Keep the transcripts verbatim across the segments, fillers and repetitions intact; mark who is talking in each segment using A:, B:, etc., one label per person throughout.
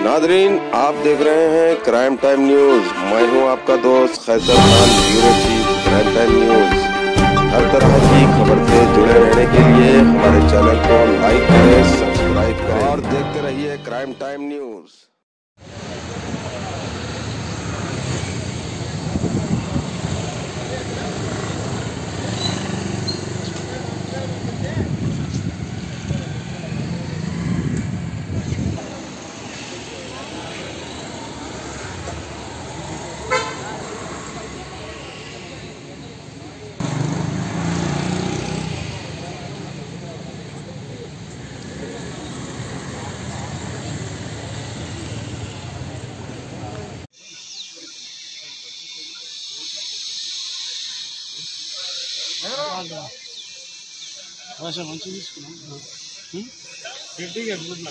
A: Nadreen, आप देख रहे हैं क्राइम टाइम न्यूज। मैं हूं आपका दोस्त Khaiser Khan, bureau chief Crime Time News. हर तरह की खबर से जुड़े रहने के लिए हमारे चैनल को लाइक करें, सब्सक्राइब करें और देखते रहिए क्राइम टाइम न्यूज।
B: भाषा మంచి తీసుకున్నాం గట్టిగా గుడ్లా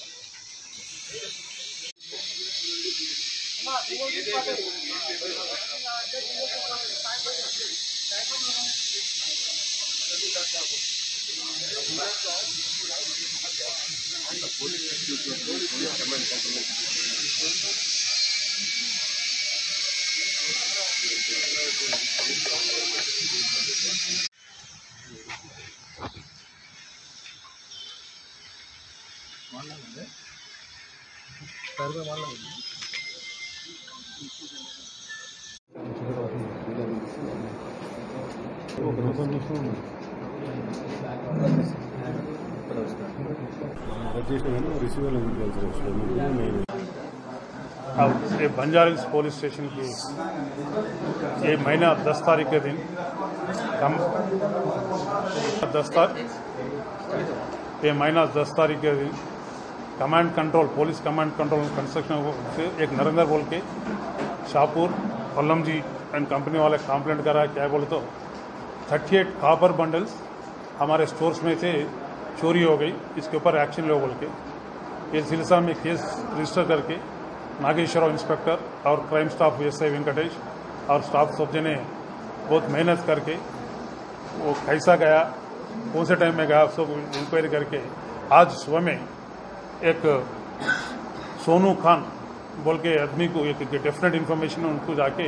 C: अब ये बंजारा हिल्स पुलिस स्टेशन की ये महीना दस तारीख के दिन कम दस तारीख ये महीना दस तारीख के दिन command control police command control construction से एक नरेंद्र बोल के Shahpur Kollam G and company वाले कंप्लेंट करा। क्या बोले तो अड़तीस कॉपर बंडल्स हमारे स्टोर्स में से चोरी हो गई, इसके ऊपर एक्शन लो बोल के ये सिलसिला में केस रजिस्टर करके नागेश्वरराव इंस्पेक्टर और crime staff S I Venkatesh और स्टाफ सब जने बहुत मेहनत करके वो कैसा गया, कौन से टाइम में गया, सब इंक्वायरी करके आज सुबह में एक सोनू खान बोल के आदमी को एक डेफिनेट इन्फॉर्मेशन उनको जाके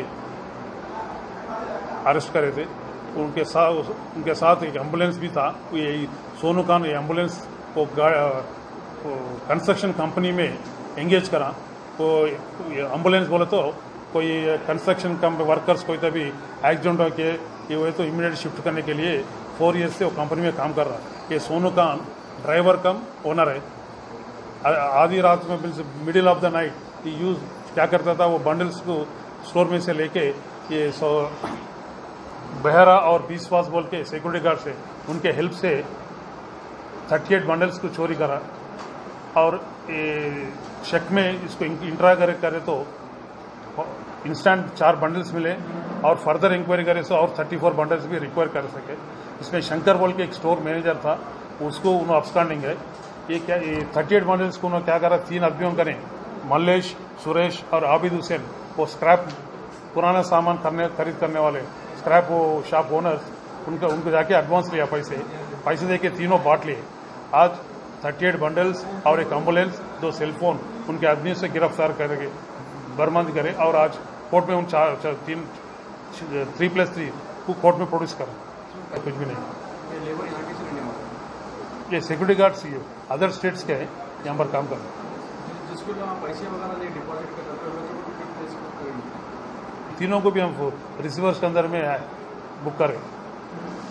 C: अरेस्ट करे थे। उनके साथ उनके साथ एक एम्बुलेंस भी था। ये सोनू खान ये एम्बुलेंस को कंस्ट्रक्शन कंपनी में एंगेज करा। तो एम्बुलेंस बोले तो कोई कंस्ट्रक्शन कंपनी वर्कर्स कोई तभी एक्सीडेंट हो के ये हुए तो इमीडिएट शिफ्ट करने के लिए फोर ईयर्स से वो कंपनी में काम कर रहा है। ये Sonu Khan driver cum owner है। आधी रात में middle of the night use यूज क्या करता था, वो बंडल्स को स्टोर में से लेके ये सो बेहरा और बीसवास बोल के सिक्योरिटी गार्ड से उनके हेल्प से अड़तीस बंडल्स को चोरी करा। और ये शक में इसको इंट्रा करे करे तो इंस्टेंट चार बंडल्स मिले और फर्दर इंक्वायरी करे तो और चौंतीस बंडल्स भी रिक्वायर कर सके। इसमें शंकर बोल के एक स्टोर मैनेजर था, उसको उन्होंने अपस्टैंडिंग है। ये क्या ये अड़तीस बंडल्स को उन्होंने क्या करा, तीन आदमियों करें मल्लेश, सुरेश और आबिद हुसैन, वो स्क्रैप पुराना सामान करने खरीद करने वाले स्क्रैप वो शॉप ओनर्स, उनका उनको जाके एडवांस लिया, पैसे पैसे देके तीनों बांट लिए। आज अड़तीस बंडल्स और एक एम्बुलेंस, दो सेलफोन उनके आदमियों से गिरफ्तार करके बरामद करे और आज कोर्ट में उन चार, चार तीन थ्री प्लस थ्री को कोर्ट में प्रोड्यूस करा। कुछ भी नहीं, ये सिक्योरिटी गार्ड सी अदर स्टेट्स के हैं, यहाँ पर काम कर रहे हैं। तीनों को भी हम रिसीवर्स के अंदर में बुक करें।